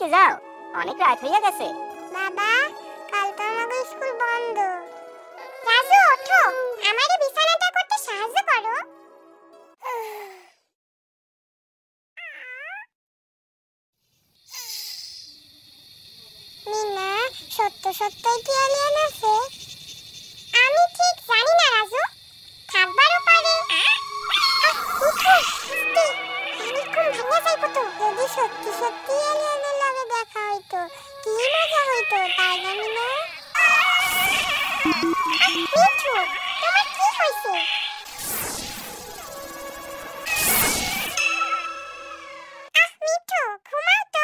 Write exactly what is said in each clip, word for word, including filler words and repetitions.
কাছে যাও, অনেক রাত হয়ে গেছে। বাবা, কাল তো আমাদের স্কুল বন্ধ। রাজু ওঠো, আমারে বিছানাটা করতে সাহায্য করো। মিনা, সত্য সত্যই কি এলিয়েন আছে? আমি ঠিক জানি না রাজু, থাকবারও পারে। যদি সত্যি সত্যি এলিয়েনের লগে দেখা হইতো কি মজা হইতো, তাই না মিনা? মিঠু, তোমার কি হইছে? আহ মিঠু, ঘুমাও তো।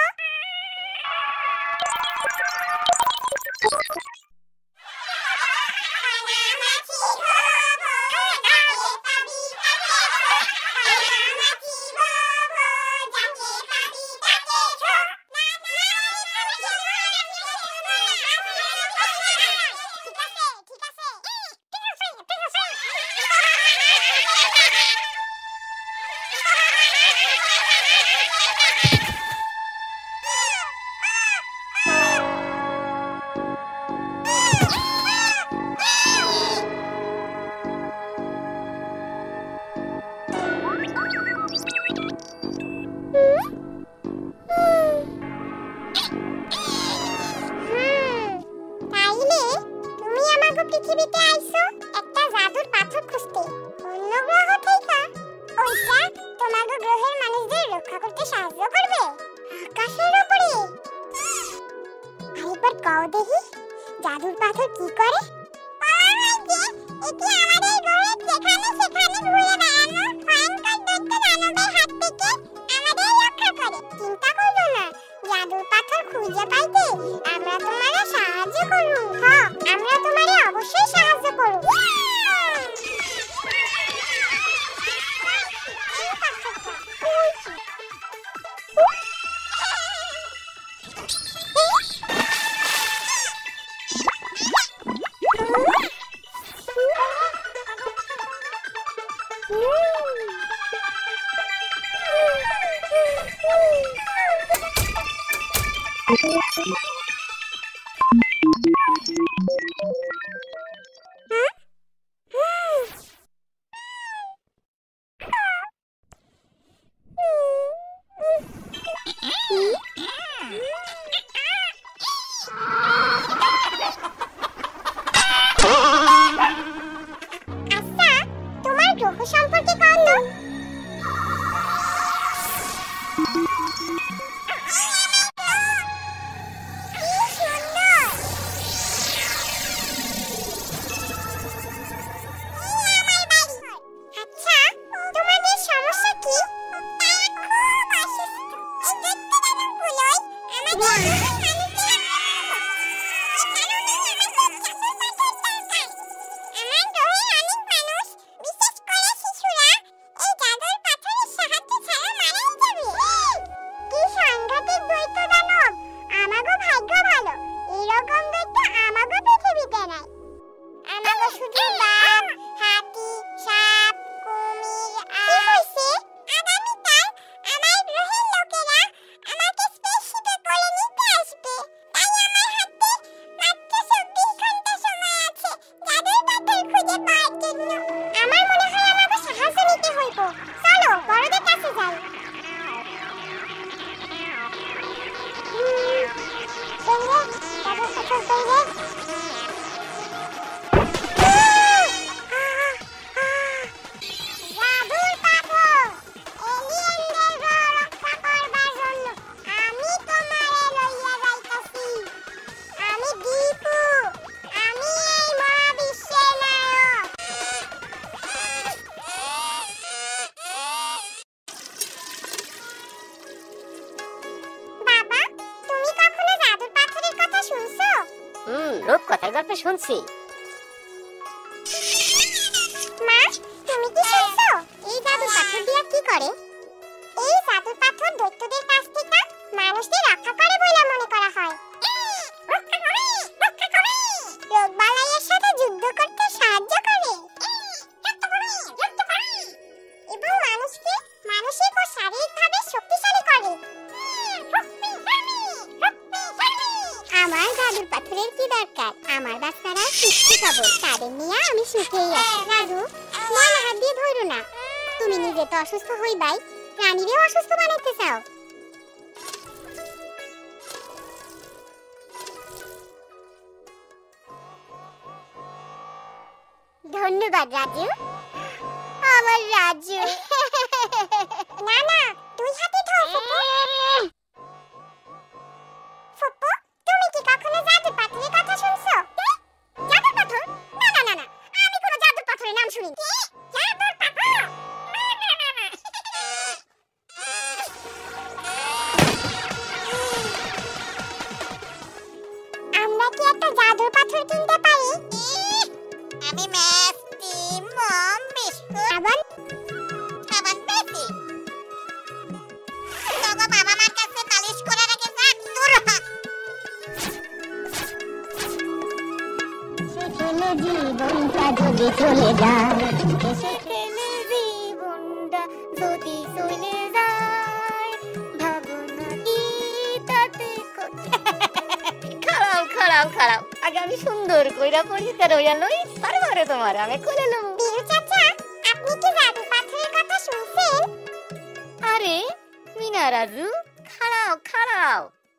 পৃথিবীতে আইছো একটা জাদুর পাথর খুঁজতে, অন্য গ্রহ থেকে। ওইটা তোমাদের গ্রহের মানুষদের রক্ষা করতে সাহায্য করবে আকাশের উপরে। আরেকবার কও দেখি, জাদুর পাথর কি করে? এটি আমাদের গ্রহের যেখানে সেখানে ঘুরে বেড়ানো ভয়ঙ্কর দৈত্য দানবের হাত থেকে আমাদের রক্ষা করে। চিন্তা করো না, জাদুর পাথর খুঁজে পাইতে আমরা তোমারে সাহায্য করব। হ্যাঁ, আমরা তোমারে অবশ্যই সাহায্য করব। সম্পর্কে কত রূপকথার গল্প শুনছি। মা, তুমি কি শুনছো? এই জাদুর পাথর দিয়ে কি করে? এই জাদুর পাথর দৈত্যদের কাছ থেকে মানুষদের রক্ষা করে বলে মনে করা হয়। রোগবালাইয়ের সাথে যুদ্ধ করতে সাহায্য করে এবং মানুষকে মানসিক ও শারীরিকভাবে শক্তিশালী করে। আপনারা সুস্থ সবল, তাদের নিয়ে আমি সুখেই আছি। রাজু, ময়লা হাত দিয়ে ধরো না। তুমি নিজে তো অসুস্থ হইবাই, প্রাণীরেও অসুস্থ বানাইতে চাও। ধন্যবাদ রাজু, আমার রাজু। না না, তুই হাতে ধর ফুপু। ফুপু, তুমি কি কখনো জাদু পাথরের কথা শুনছো? জাদু পাথর? না না না না, আমি কোনো জাদু পাথরের নাম শুনিনি। কি? জাদুর পাথর? না না না না। আমরা কি একটা জাদুর পাথর কিনতে পারি? আমি মিষ্টি মম বিস্কুট সাবান সাবান পেয়েছি। তোগো বাবা মার কাছে নালিশ করে রেখে যা, দূর হ। সেখানে জীবনটা যদি চলে যায়, সেখানে জীবনটা যদি চলে যায়, ভাবনা কি তাতে খাড়াও খাড়াও খাড়াও, আগে আমি সুন্দর কইরা পরিষ্কার হইয়া লই, তারপরে তোমার আমি কোলে লব। বিরু চাচা, আপনি কি জাদু পাথরের কথা শুনছেন? আরে মিনা রাজু, খাড়াও খাড়াও।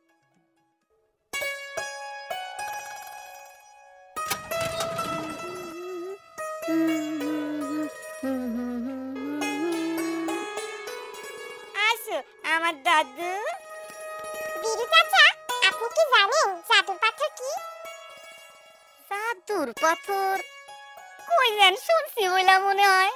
আসো আমার দাদু। বিরু চাচা, আপনি কি জানেন জাদুর পাথর কি? জাদুর পাথর কই যেন শুনছি বইলা মনে হয়।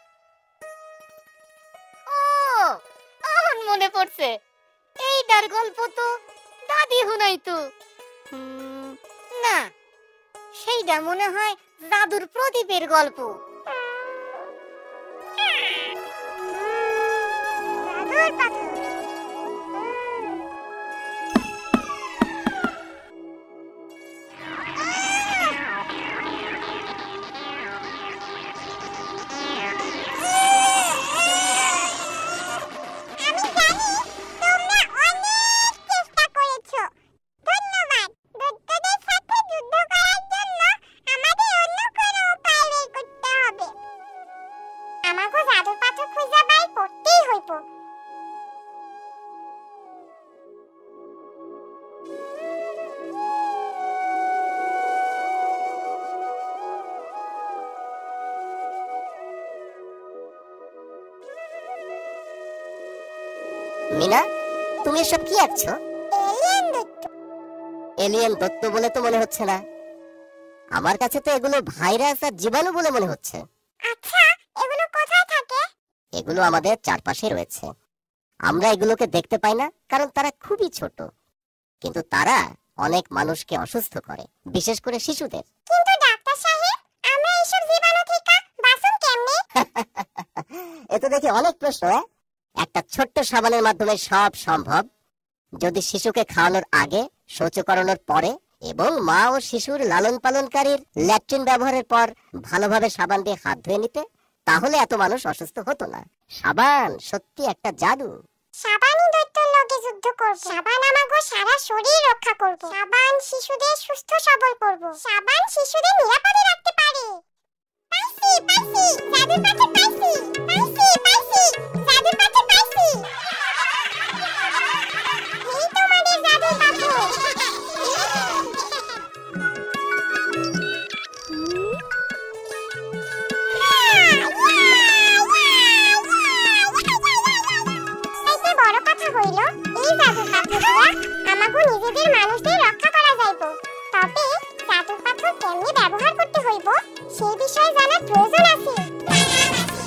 ও, এখন মনে পড়ছে, এইটার গল্প তো দাদি শুনাইতো। হুম, না, সেইটা মনে হয় জাদুর প্রদীপের গল্প। জাদুর পাথর। মিনা, তুমি এসব কি আঁকছো? এলিয়েন দত্ত বলে তো মনে হচ্ছে না, আমার কাছে তো এগুলো ভাইরাস আর জীবাণু বলে মনে হচ্ছে। আচ্ছা, এগুলো কোথায় থাকে? এগুলো আমাদের চারপাশে রয়েছে। আমরা এগুলোকে দেখতে পাই না কারণ তারা খুবই ছোট, কিন্তু তারা অনেক মানুষকে অসুস্থ করে, বিশেষ করে শিশুদের। কিন্তু ডাক্তার সাহেব, আমরা এইসব জীবাণু থেকে বাঁচব কেমনে? এ তো দেখি অনেক প্রশ্ন। একটা ছোট্ট সাবানের মাধ্যমে সব সম্ভব। যদি শিশুকে খাওয়ানোর আগে, শৌচ করানোর পরে এবং মা ও শিশুর লালন পালনকারীর ল্যাট্রিন ব্যবহারের পর ভালোভাবে সাবান দিয়ে হাত ধুয়ে নিতে, তাহলে এত মানুষ অসুস্থ হতো না। সাবান সত্যি একটা জাদু। সাবানই দৈত্যের লগে যুদ্ধ করব। সাবান আমাগো সারা শরীর রক্ষা করব। সাবান শিশুদের সুস্থ সবল করব। সাবান শিশুদের নিরাপদে রাখতে পারে। পাইছি পাইছি, জাদুর পাথর পাইছি। পাইছি পাইছি, জাদুর পাথর পাইছি। এই তোমাদের জাদুর পাথর। বড় কথা হইল, এই জাদুর পাথর দিয়া আমাগো নিজেদের মানুষদের রক্ষা করা যাইব। তবে জাদুর পাথর কেমনে ব্যবহার করতে হইব সেই বিষয়ে জানার প্রয়োজন আছে।